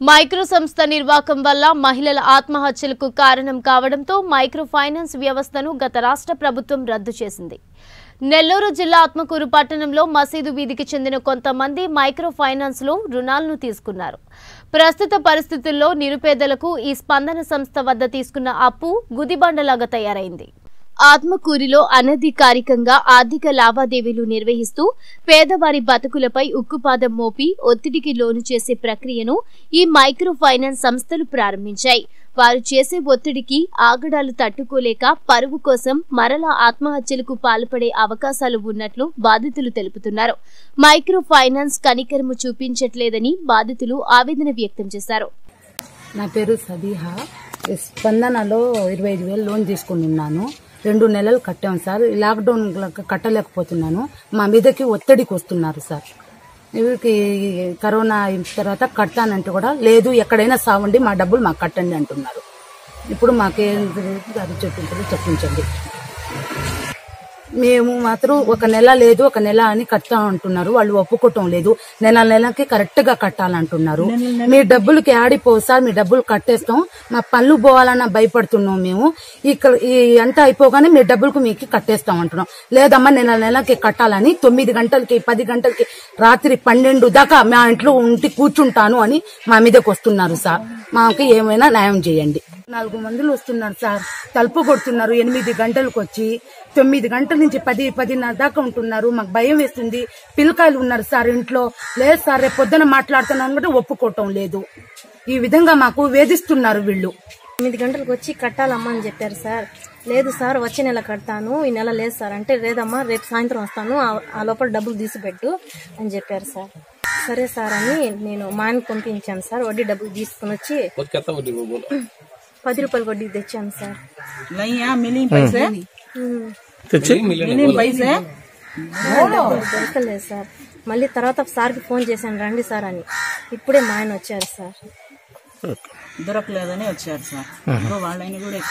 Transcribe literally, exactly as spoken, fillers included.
Micro సంస్థ నిర్వాహకం వల్ల మహిళల ఆత్మహత్యలకు కారణం కావడంతో మైక్రో ఫైనాన్స్ వ్యవస్థను గత రాష్ట్ర ప్రభుత్వం రద్దు చేసింది. నెల్లూరు జిల్లా ఆత్మకూరు పట్టణంలో మసీదు వీధికి చెందిన కొంతమంది మైక్రో ఫైనాన్స్ లో రుణాలను తీసుకున్నారు. ప్రస్తుత పరిస్థితుల్లో నిరుపేదలకు ఈ స్పందన సంస్థ వద్ద తీసుకున్న అప్పు గుదిబండలాగా తయారైంది. ఆత్మకూరిలో అనధికారికంగా ఆర్థిక లావాదేవీలు నిర్వహిస్తూ పేదవారి బతుకులపై ఉక్కుపాదం మోపి ఒత్తిడికి లోను చేసే ప్రక్రియను ఈ మైక్రో ఫైనాన్స్ సంస్థలు ప్రారంభించాయి. వారు చేసే ఒత్తిడికి ఆగడాలు తట్టుకోలేక పరువు కోసం మరలా ఆత్మహత్యలకు పాల్పడే అవకాశాలు ఉన్నట్లు బాధితులు తెలుపుతున్నారు. మైక్రో ఫైనాన్స్ కనికరము చూపించట్లేదని బాధితులు ఆవేదన వ్యక్తం చేశారు. నా పేరు సబీహా. స్పందనలో ఇరవై ఐదు వేలు లోన్ తీసుకుని ఉన్నాను. రెండు నెలలు కట్టాం సార్. లాక్డౌన్ కట్టలేకపోతున్నాను. మా మీదకి ఒత్తిడికి వస్తున్నారు సార్. వీరికి కరోనా తర్వాత కడతానంటే కూడా లేదు, ఎక్కడైనా సావండి, మా డబ్బులు మాకు కట్టండి అంటున్నారు. ఇప్పుడు మాకేం అది చెప్పించాలి చెప్పించండి. మేము మాత్రం ఒక నెల లేదు ఒక నెల అని కడతా అంటున్నారు. వాళ్ళు ఒప్పుకోవటం లేదు. నెల నెలకి కరెక్ట్ గా కట్టాలంటున్నారు. మీ డబ్బులకి ఆడిపో సార్, మీ డబ్బులు కట్టేస్తాం, మా పనులు పోవాలన్నా భయపడుతున్నాం మేము. ఇక్కడ ఈ అంతా అయిపోగానే మీ డబ్బులకు మీకు కట్టేస్తాం అంటున్నాం. లేదమ్మా నెల నెలకి కట్టాలని తొమ్మిది గంటలకి పది గంటలకి రాత్రి పన్నెండు దాకా మా ఇంట్లో ఉండి కూర్చుంటాను అని మా మీదకి వస్తున్నారు సార్. మాకు ఏమైనా న్యాయం చేయండి. నాలుగు మందులు వస్తున్నారు సార్. తలుపు కొడుతున్నారు. ఎనిమిది గంటలకు వచ్చి తొమ్మిది గంటల నుంచి పది పదిన్నర దాకా ఉంటున్నారు. మాకు భయం వేస్తుంది. పిల్లకాయలు ఉన్నారు సార్ ఇంట్లో. లేదు సార్ రేపు పొద్దున మాట్లాడుతున్నాను కూడా ఒప్పుకోవటం లేదు. ఈ విధంగా మాకు వేధిస్తున్నారు వీళ్ళు. ఎనిమిది గంటలకు వచ్చి కట్టాలమ్మా అని చెప్పారు సార్. లేదు సార్ వచ్చే నెల కడతాను, ఈ నెల లేదు సార్ అంటే, లేదమ్మా రేపు సాయంత్రం వస్తాను, ఆ లోపల డబ్బులు తీసిపెట్టు అని చెప్పారు సార్. సరే సార్ అని నేను మా ఆయనకు పంపించాను సార్. వడ్డీ డబ్బులు తీసుకుని వచ్చి పది రూపాయలు వడ్డీ తెచ్చాను సార్. దొరకలేదు సార్. మళ్ళీ తర్వాత సార్కి ఫోన్ చేశాను రండి సార్ అని. ఇప్పుడే మా ఆయన వచ్చారు సార్. దొరకలేదని వచ్చారు సార్. వాళ్ళని కూడా